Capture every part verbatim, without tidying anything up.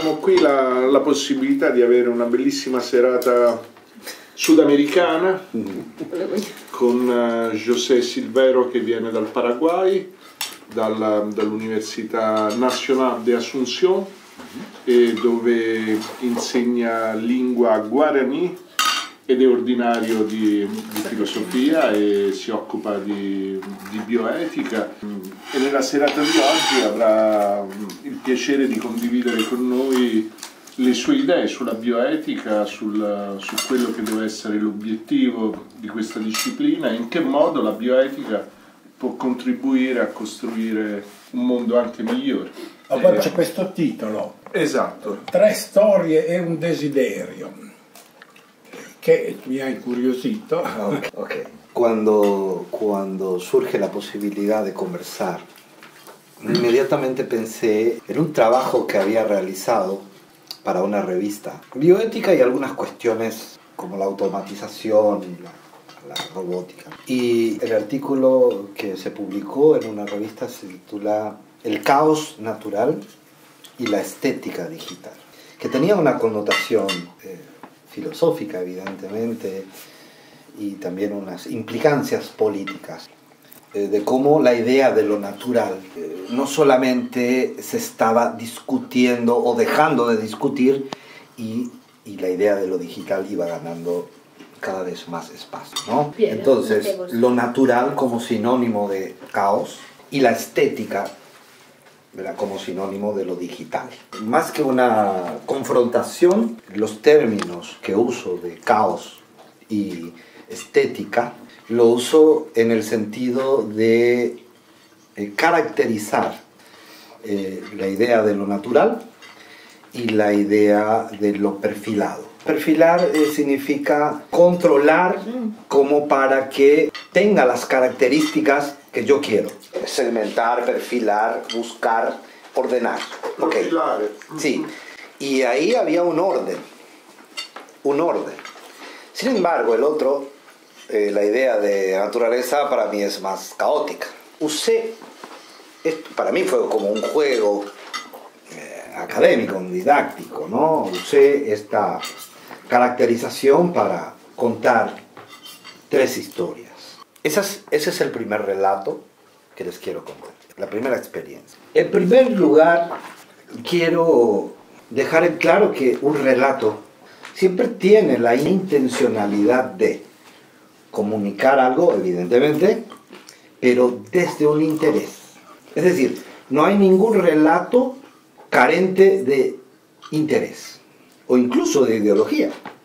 abbiamo qui la, la possibilità di avere una bellissima serata sudamericana con uh, José Silvero che viene dal Paraguay, dalla, dall'Università Nacional de Asunción, e dove insegna lingua guarani ed è ordinario di, di filosofia e si occupa di, di bioetica, e nella serata di oggi avrà il piacere di condividere con noi le sue idee sulla bioetica, sul, su quello che deve essere l'obiettivo di questa disciplina e in che modo la bioetica può contribuire a costruire un mondo anche migliore. Ma poi c'è questo titolo. Esatto. Tre storie e un desiderio, che mi ha incuriosito. Okay, ok. Cuando, cuando surge la posibilidad de conversar, inmediatamente pensé en un trabajo que había realizado para una revista bioética y algunas cuestiones como la automatización y la, la robótica. Y el artículo que se publicó en una revista se titula El caos natural y la estética digital, que tenía una connotación eh, filosófica, evidentemente, y también unas implicancias políticas, eh, de cómo la idea de lo natural eh, no solamente se estaba discutiendo o dejando de discutir, y, y la idea de lo digital iba ganando cada vez más espacio, ¿no? Bien, entonces, lo natural como sinónimo de caos y la estética, ¿verdad?, como sinónimo de lo digital. Más que una confrontación, los términos que uso de caos y estética lo uso en el sentido de eh, caracterizar eh, la idea de lo natural y la idea de lo perfilado. Perfilar eh, significa controlar como para que tenga las características que yo quiero. Segmentar, perfilar, buscar, ordenar. Okay. Sí. Y ahí había un orden. Un orden. Sin embargo, el otro, eh, la idea de naturaleza para mí es más caótica. Usé, esto para mí fue como un juego eh, académico, un didáctico, ¿no? Usé esta caracterización para contar tres historias. Esas, ese es el primer relato que les quiero contar, la primera experiencia. En primer lugar, quiero dejar en claro que un relato siempre tiene la intencionalidad de comunicar algo, evidentemente, pero desde un interés. Es decir, no hay ningún relato carente de interés, o incluso de ideología.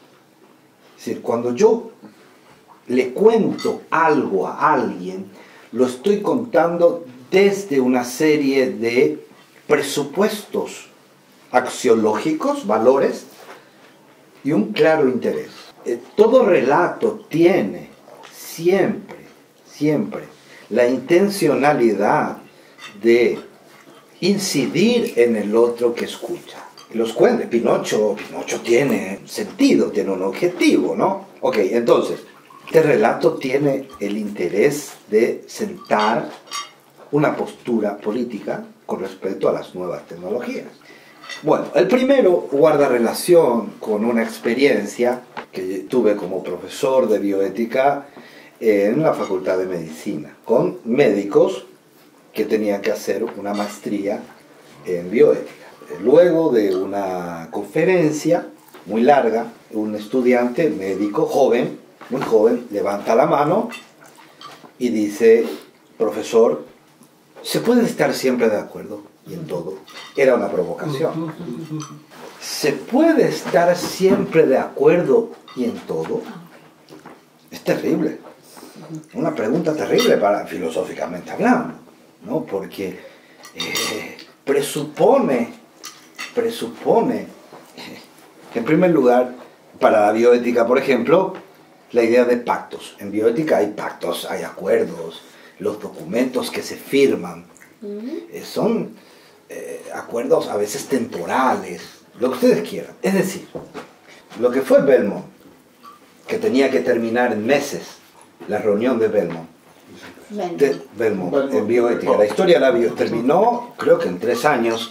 Es decir, cuando yo le cuento algo a alguien, lo estoy contando desde una serie de presupuestos axiológicos, valores, y un claro interés. Eh, todo relato tiene siempre, siempre la intencionalidad de incidir en el otro que escucha. Los cuentos, Pinocho, Pinocho tiene sentido, tiene un objetivo, ¿no? Ok, entonces, este relato tiene el interés de sentar una postura política con respecto a las nuevas tecnologías. Bueno, el primero guarda relación con una experiencia que tuve como profesor de bioética en la Facultad de Medicina, con médicos que tenían que hacer una maestría en bioética. Luego de una conferencia muy larga, un estudiante médico joven, muy joven, levanta la mano y dice: profesor, ¿se puede estar siempre de acuerdo y en todo? Era una provocación. ¿Se puede estar siempre de acuerdo y en todo? Es terrible. Una pregunta terrible para, filosóficamente hablando, ¿no? Porque eh, presupone, presupone eh, que en primer lugar, para la bioética, por ejemplo, la idea de pactos. En bioética hay pactos, hay acuerdos, los documentos que se firman eh, son eh, acuerdos a veces temporales, lo que ustedes quieran. Es decir, lo que fue Belmont, que tenía que terminar en meses, la reunión de Belmont, de Belmont, en bioética. La historia de la bio terminó, creo que en tres años,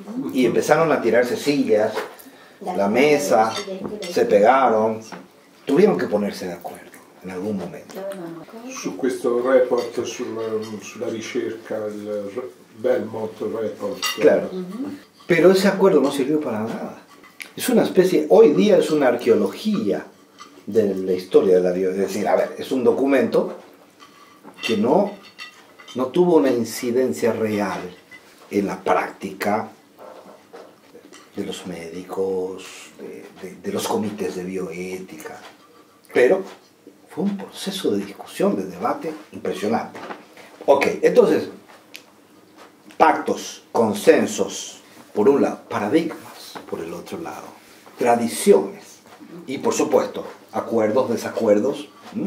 y empezaron a tirarse sillas, la mesa, se pegaron, tuvieron che ponersi d'accordo in algún momento. Su questo report, sulla, sulla ricerca, il Belmont Report. Claro, pero ese acuerdo no sirvió para nada. Es una especie, hoy día es una arqueología de la historia de la bioética. Es decir, a ver, es un documento que no, no tuvo una incidencia real en la práctica de los médicos, de, de, de los comités de bioética, pero fue un proceso de discusión, de debate impresionante. Ok, entonces, pactos, consensos, por un lado, paradigmas, por el otro lado, tradiciones, y por supuesto, acuerdos, desacuerdos, ¿m?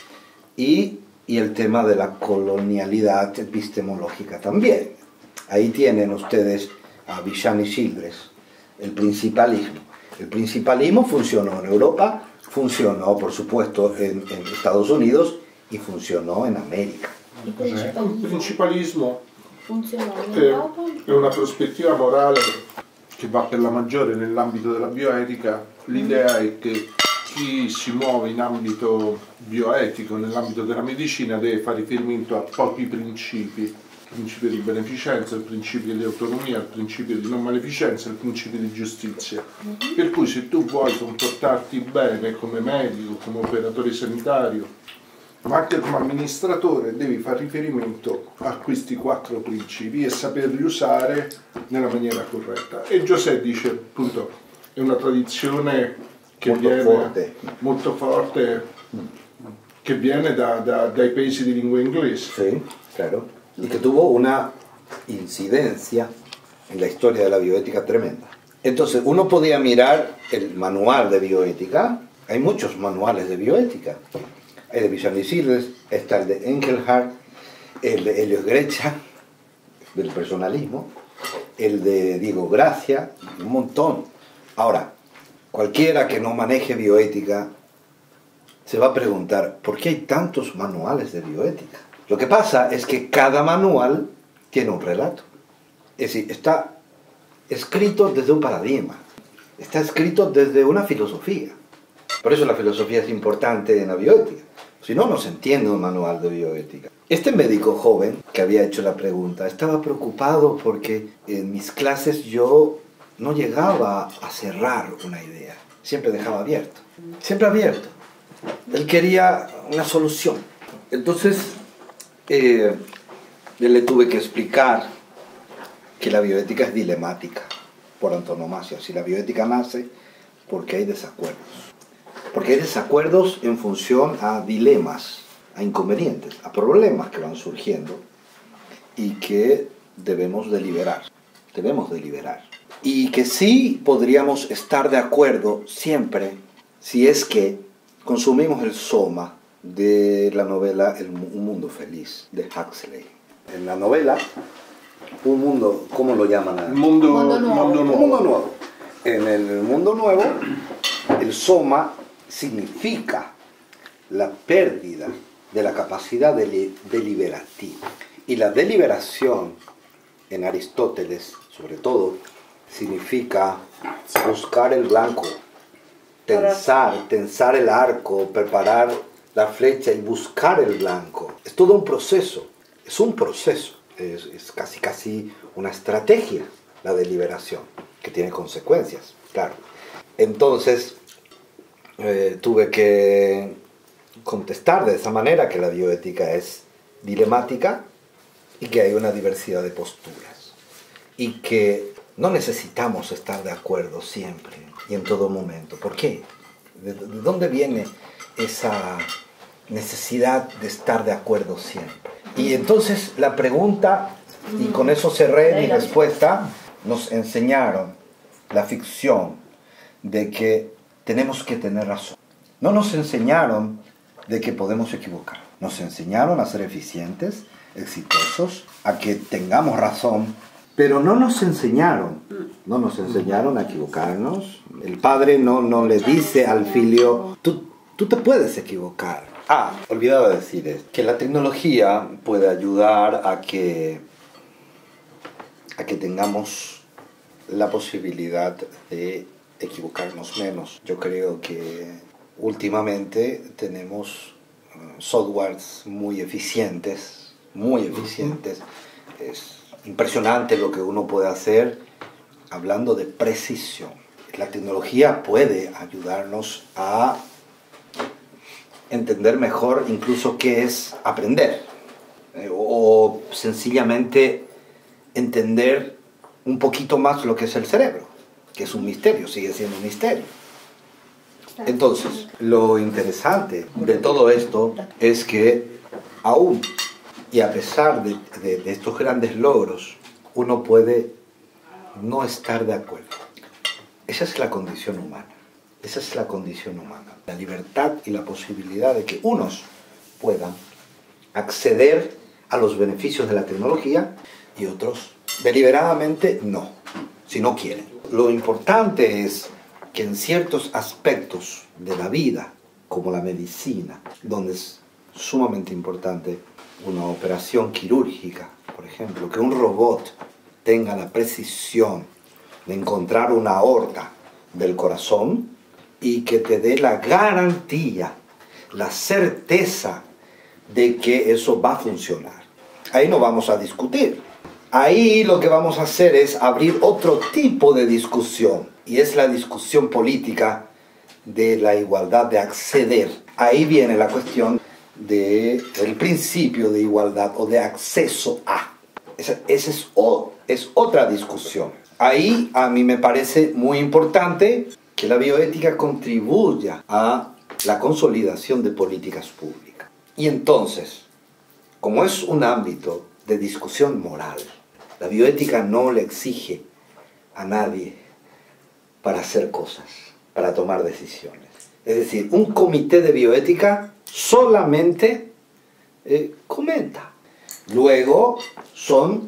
y, y el tema de la colonialidad epistemológica también. Ahí tienen ustedes a Bichan y Childress, el principalismo. El principalismo funcionó en Europa, funcionó por supuesto en, en Estados Unidos y funcionó en América. Il principalismo funziona in è, Europa? è una prospettiva morale che va per la maggiore nell'ambito della bioetica. L'idea è che chi si muove in ambito bioetico, nell'ambito della medicina, deve fare riferimento a pochi principi: il principio di beneficenza, il principio di autonomia, il principio di non maleficenza, il principio di giustizia. Per cui se tu vuoi comportarti bene come medico, come operatore sanitario, ma anche come amministratore, devi fare riferimento a questi quattro principi e saperli usare nella maniera corretta. E José dice, appunto, è una tradizione che molto viene forte, molto forte, che viene da, da, dai paesi di lingua inglese. Sí, claro. Y que tuvo una incidencia en la historia de la bioética tremenda. Entonces, uno podía mirar el manual de bioética. Hay muchos manuales de bioética. Hay de Bichan y Childress, está el de Engelhardt, el de Helios Grecha, del personalismo, el de Diego Gracia, un montón. Ahora, cualquiera que no maneje bioética se va a preguntar, ¿por qué hay tantos manuales de bioética? Lo que pasa es que cada manual tiene un relato. Es decir, está escrito desde un paradigma, está escrito desde una filosofía. Por eso la filosofía es importante en la bioética. Si no, no se entiende un manual de bioética. Este médico joven que había hecho la pregunta estaba preocupado porque en mis clases yo no llegaba a cerrar una idea. Siempre dejaba abierto. Siempre abierto. Él quería una solución. Entonces, eh, yo le tuve que explicar que la bioética es dilemática por antonomasia. Si la bioética nace porque hay desacuerdos. Porque hay desacuerdos en función a dilemas, a inconvenientes, a problemas que van surgiendo y que debemos deliberar. Debemos deliberar. Y que sí podríamos estar de acuerdo siempre si es que consumimos el soma de la novela El, Un Mundo Feliz de Huxley. En la novela, un mundo, ¿cómo lo llaman? Il mondo, Mondo nuovo. mondo Un nuovo. mundo nuevo. En el mundo nuevo, el soma significa la pérdida de la capacidad deli- deliberativa. Y la deliberación, en Aristóteles sobre todo, significa buscar el blanco, tensar, tensar el arco, preparar la flecha y buscar el blanco. Es todo un proceso, es un proceso, es, es casi casi una estrategia la deliberación, que tiene consecuencias, claro. Entonces, eh, tuve que contestar de esa manera que la bioética es dilemática y que hay una diversidad de posturas y que no necesitamos estar de acuerdo siempre y en todo momento. ¿Por qué? ¿De, de dónde viene esa necesidad de estar de acuerdo siempre? Y entonces la pregunta, y con eso cerré mi respuesta, nos enseñaron la ficción de que tenemos que tener razón. No nos enseñaron de que podemos equivocar. Nos enseñaron a ser eficientes, exitosos, a que tengamos razón, pero no nos enseñaron, no nos enseñaron a equivocarnos. El padre no, no le dice al filio, tú, tú te puedes equivocar. Ah, olvidaba decir esto, que la tecnología puede ayudar a que, a que tengamos la posibilidad de equivocarnos menos. Yo creo que últimamente tenemos uh, softwares muy eficientes, muy eficientes. Es impresionante lo que uno puede hacer hablando de precisión. La tecnología puede ayudarnos a entender mejor incluso qué es aprender, eh, o sencillamente entender un poquito más lo que es el cerebro, que es un misterio, sigue siendo un misterio. Entonces, lo interesante de todo esto es que aún y a pesar de, de, de estos grandes logros, uno puede no estar de acuerdo. Esa es la condición humana. Esa es la condición humana. La libertad y la posibilidad de que unos puedan acceder a los beneficios de la tecnología y otros deliberadamente no, si no quieren. Lo importante es que en ciertos aspectos de la vida, como la medicina, donde es sumamente importante una operación quirúrgica, por ejemplo, que un robot tenga la precisión de encontrar una aorta del corazón y que te dé la garantía, la certeza de que eso va a funcionar. Ahí no vamos a discutir. Ahí lo que vamos a hacer es abrir otro tipo de discusión, y es la discusión política de la igualdad de acceder. Ahí viene la cuestión del principio de igualdad o de acceso a. Esa, esa es, o, es otra discusión. Ahí a mí me parece muy importante que la bioética contribuya a la consolidación de políticas públicas. Y entonces, como es un ámbito de discusión moral, la bioética no le exige a nadie para hacer cosas, para tomar decisiones. Es decir, un comité de bioética solamente eh, comenta. Luego son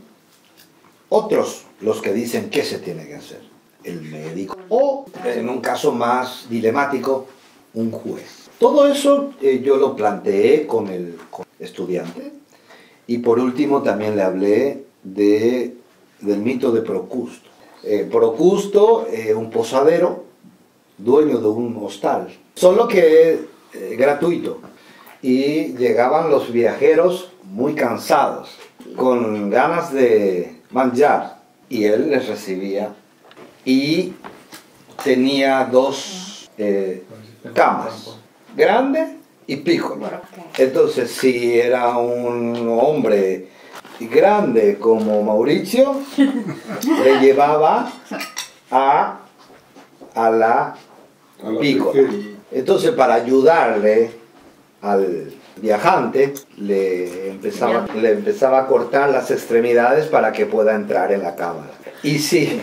otros los que dicen qué se tiene que hacer. El médico o, en un caso más dilemático, un juez. Todo eso eh, yo lo planteé con el, con el estudiante. Y por último también le hablé de, del mito de Procusto. Eh, Procusto, eh, un posadero, dueño de un hostal, solo que eh, gratuito. Y llegaban los viajeros muy cansados, con ganas de manjar, y él les recibía. Y tenía dos eh, camas, grande y piccolo. Entonces, si era un hombre grande como Mauricio, le llevaba a, a la piccola. Entonces, para ayudarle al viajante, le empezaba, le empezaba a cortar las extremidades para que pueda entrar en la cámara. Y sí,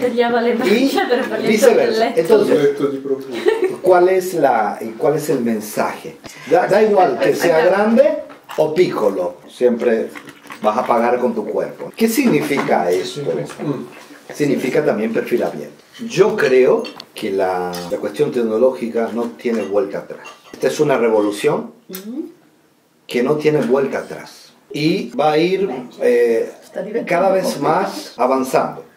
y viceversa. Entonces, ¿cuál es, la, ¿cuál es el mensaje? Da, da igual que sea grande o piccolo, siempre vas a pagar con tu cuerpo. ¿Qué significa esto? Significa también perfilamiento. Yo creo que la, la cuestión tecnológica no tiene vuelta atrás. Esta es una revolución que no tiene vuelta atrás y va a ir eh, cada vez más avanzando.